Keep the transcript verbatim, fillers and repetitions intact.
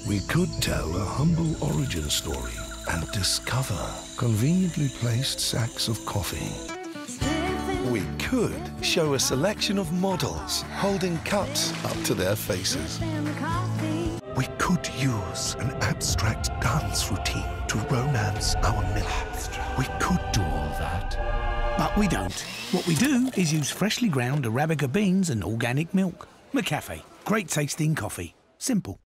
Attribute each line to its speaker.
Speaker 1: We could tell a humble origin story and discover conveniently placed sacks of coffee. We could show a selection of models holding cups up to their faces. We could use an abstract dance routine to romance our milk. We could do all that.
Speaker 2: But we don't. What we do is use freshly ground Arabica beans and organic milk. McCafe. Great tasting coffee. Simple.